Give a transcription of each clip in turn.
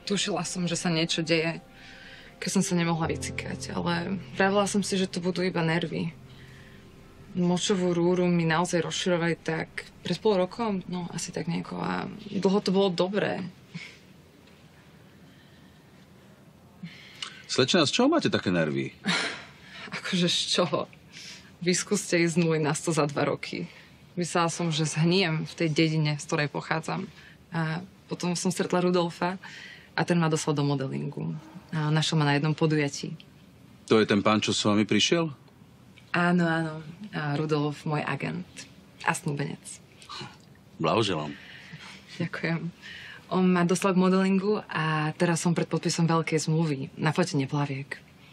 Tušila som, že sa niečo deje, keď som sa nemohla vycikať, ale vravila som si, že to budú iba nervy. Močovú rúru mi naozaj rozširovali tak pred pol rokom, no asi tak nejako, a dlho to bolo dobré. Slečna, z čoho máte také nervy? Akože z čoho? Vyskúste ísť z 0 na 100 za 2 roky. Myslela som, že zhniem v tej dedine, z ktorej pochádzam. A potom som stretla Rudolfa a ten ma doslal do modelingu. A našiel ma na jednom podujatí. To je ten pán, čo s vami prišiel? Áno, áno. A Rudolf, môj agent. A snúbenec. Blahoželám. Ďakujem. On ma doslal k modelingu a teraz som pred podpisom veľkej zmluvy na fotenie plaviek.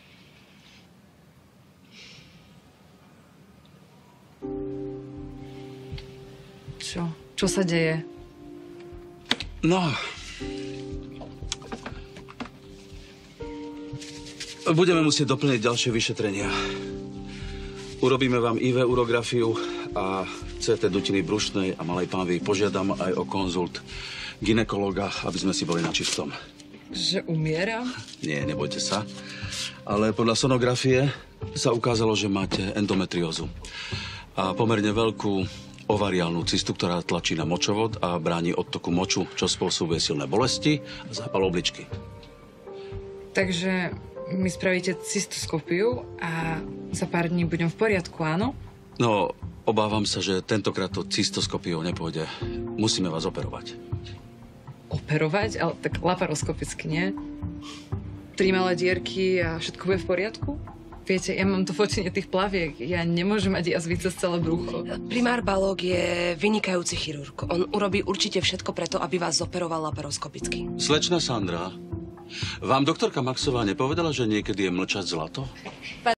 Čo? Čo sa deje? No... Budeme musieť doplniť ďalšie vyšetrenia. Urobíme vám IV urografiu a CT dutiny brušnej a malej pánvy. Požiadam aj o konzult gynekologa, aby sme si boli na čistom. Že umieram? Nie, nebojte sa. Ale podľa sonografie sa ukázalo, že máte endometriózu. A pomerne veľkú ovariálnu cystu, ktorá tlačí na močovod a bráni odtoku moču, čo spôsobuje silné bolesti a zápal obličky. Takže mi spravíte cystoskopiu a za pár dní budem v poriadku, áno? No, obávam sa, že tentokrát to cystoskopiou nepôjde. Musíme vás operovať. Operovať? Ale tak laparoskopicky, nie? 3 malé dierky a všetko bude v poriadku? Viete, ja mám to fotenie tých plaviek. Ja nemôžem mať jazvy cez celé brucho. Primár Balóg je vynikajúci chirurg. On urobí určite všetko preto, aby vás zoperoval laparoskopicky. Slečna Sandra, vám doktorka Maxová nepovedala, že niekedy je mlčať zlato?